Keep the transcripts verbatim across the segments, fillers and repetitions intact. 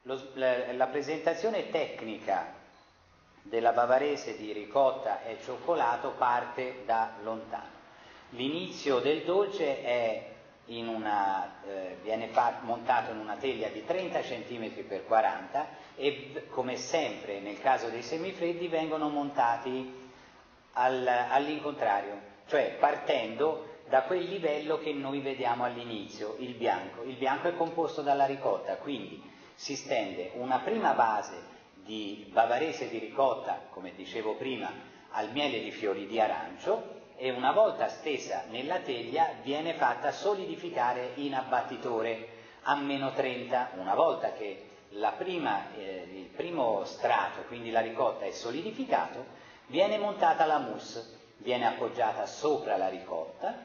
Lo, la, la presentazione tecnica della bavarese di ricotta e cioccolato parte da lontano. L'inizio del dolce è in una, eh, viene montato in una teglia di trenta centimetri per quaranta e, come sempre nel caso dei semifreddi, vengono montati al, all'incontrario, cioè partendo da quel livello che noi vediamo all'inizio, il bianco. Il bianco è composto dalla ricotta, quindi si stende una prima base di bavarese di ricotta, come dicevo prima, al miele di fiori di arancio, e una volta stesa nella teglia viene fatta solidificare in abbattitore a meno trenta. Una volta che la prima, eh, il primo strato, quindi la ricotta, è solidificato, viene montata la mousse, viene appoggiata sopra la ricotta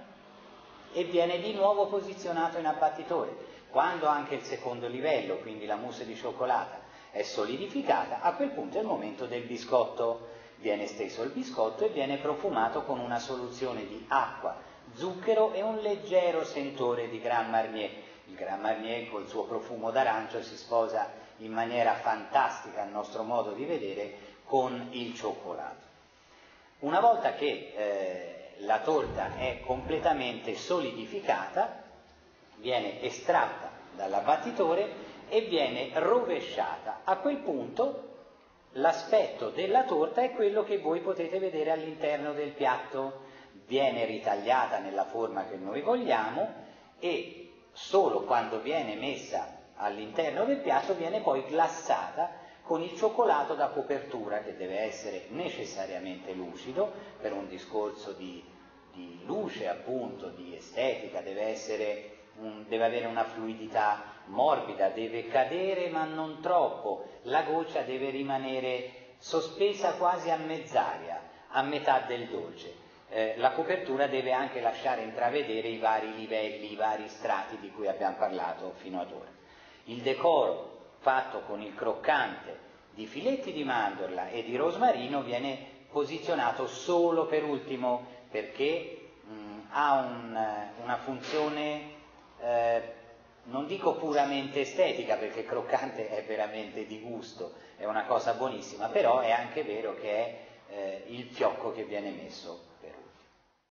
e viene di nuovo posizionato in abbattitore. Quando anche il secondo livello, quindi la mousse di cioccolata, è solidificata, a quel punto è il momento del biscotto. Viene steso il biscotto e viene profumato con una soluzione di acqua, zucchero e un leggero sentore di Grand Marnier. Il Grand Marnier col suo profumo d'arancio si sposa in maniera fantastica, a nostro modo di vedere, con il cioccolato. Una volta che eh, la torta è completamente solidificata, viene estratta dall'abbattitore e viene rovesciata. A quel punto l'aspetto della torta è quello che voi potete vedere all'interno del piatto. Viene ritagliata nella forma che noi vogliamo e solo quando viene messa all'interno del piatto viene poi glassata con il cioccolato da copertura, che deve essere necessariamente lucido per un discorso di, di luce, appunto, di estetica, deve essere un, deve avere una fluidità morbida, deve cadere ma non troppo, la goccia deve rimanere sospesa quasi a mezz'aria, a metà del dolce. Eh, la copertura deve anche lasciare intravedere i vari livelli, i vari strati di cui abbiamo parlato fino ad ora. Il decoro fatto con il croccante di filetti di mandorla e di rosmarino viene posizionato solo per ultimo, perché mh, ha un, una funzione eh, non dico puramente estetica, perché croccante è veramente di gusto, è una cosa buonissima, però è anche vero che è eh, il fiocco che viene messo